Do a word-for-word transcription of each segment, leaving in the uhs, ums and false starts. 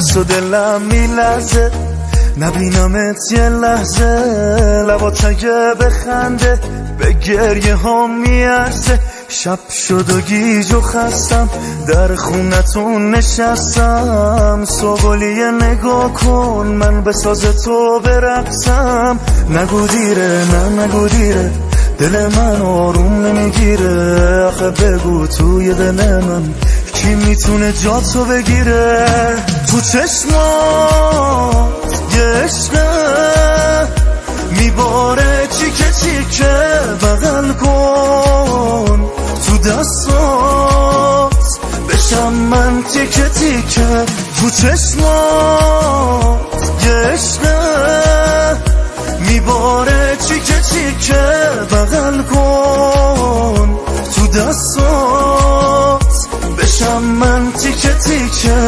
تو دلم میلرزه نبینمت یه لحظه، لبات اگه بخنده به گریه ها میارزه. شب شد و گیج و خستم در خونتون نشستم، سوگلیه نگاه کن من به ساز تو برقصم. نگو دیره نه نگو دیره دل من آروم نمیگیره، آخه بگو توی دل من کی میتونه جا تو بگیره. تو چشمات یه عشقه میباره چیکه چیکه بغل کن، تو دستات بشم من تیکه تیکه. تو چشمات یه عشقه میباره چیکه چیکه بغل کن، تو دستات بشم من تیکه تیکه.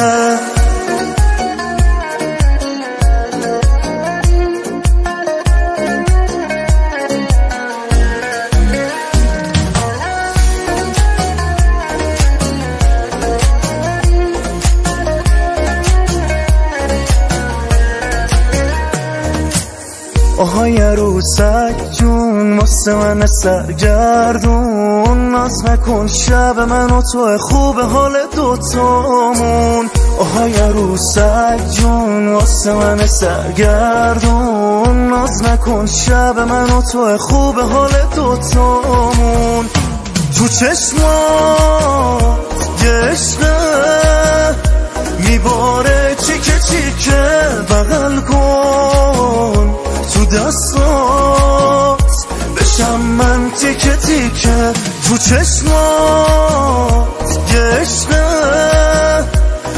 آهای عروسک جون واسه من سرگردون، ناز نکن شب من و تو خوب حال دوتامون. آهای عروسک جون واسه من سرگردون، ناز نکن شب من و تو خوب حال دوتامون. تو چشمات یه عشقه میباره چیکه چیکه بغل کن، تو دستات بشم من تیکه تیکه. تو چشمات یه عشقه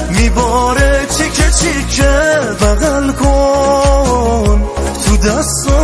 میباره چیکه چیکه بغل کن، تو دستات